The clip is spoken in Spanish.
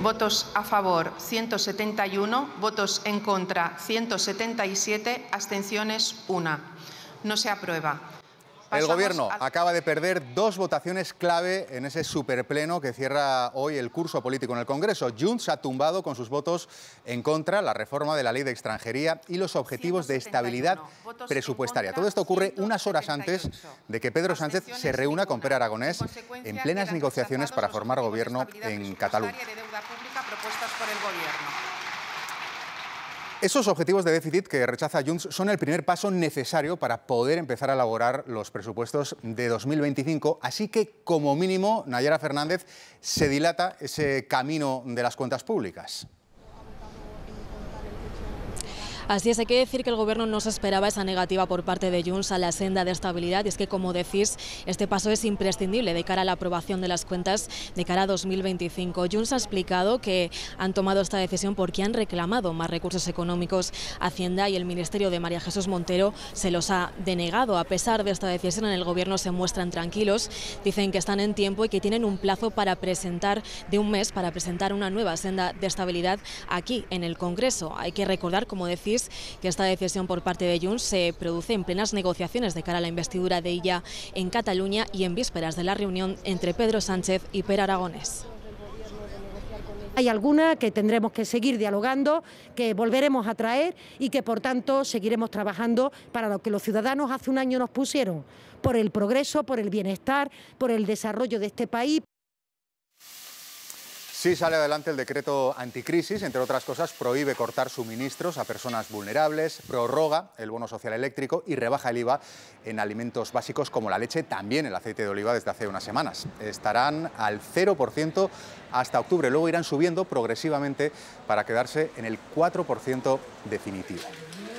votos a favor 171, votos en contra 177, abstenciones 1. No se aprueba. El Gobierno acaba de perder dos votaciones clave en ese superpleno que cierra hoy el curso político en el Congreso. Junts ha tumbado con sus votos en contra la reforma de la Ley de Extranjería y los objetivos de estabilidad presupuestaria. Todo esto ocurre unas horas antes de que Pedro Sánchez se reúna con Pere Aragonés en plenas negociaciones para formar gobierno en Cataluña. Esos objetivos de déficit que rechaza Junts son el primer paso necesario para poder empezar a elaborar los presupuestos de 2025. Así que, como mínimo, Nayara Fernández, se dilata ese camino de las cuentas públicas. Así es, hay que decir que el Gobierno no se esperaba esa negativa por parte de Junts a la senda de estabilidad, y es que, como decís, este paso es imprescindible de cara a la aprobación de las cuentas de cara a 2025. Junts ha explicado que han tomado esta decisión porque han reclamado más recursos económicos a Hacienda y el Ministerio de María Jesús Montero se los ha denegado. A pesar de esta decisión, en el Gobierno se muestran tranquilos, dicen que están en tiempo y que tienen un plazo de un mes para presentar una nueva senda de estabilidad aquí en el Congreso. Hay que recordar, como decís, que esta decisión por parte de Junts se produce en plenas negociaciones de cara a la investidura de Illa en Cataluña y en vísperas de la reunión entre Pedro Sánchez y Pere Aragonés. Hay alguna que tendremos que seguir dialogando, que volveremos a traer y que, por tanto, seguiremos trabajando para lo que los ciudadanos hace un año nos pusieron, por el progreso, por el bienestar, por el desarrollo de este país. Sí sale adelante el decreto anticrisis, entre otras cosas prohíbe cortar suministros a personas vulnerables, prorroga el bono social eléctrico y rebaja el IVA en alimentos básicos como la leche, también el aceite de oliva desde hace unas semanas. Estarán al 0% hasta octubre, luego irán subiendo progresivamente para quedarse en el 4% definitivo.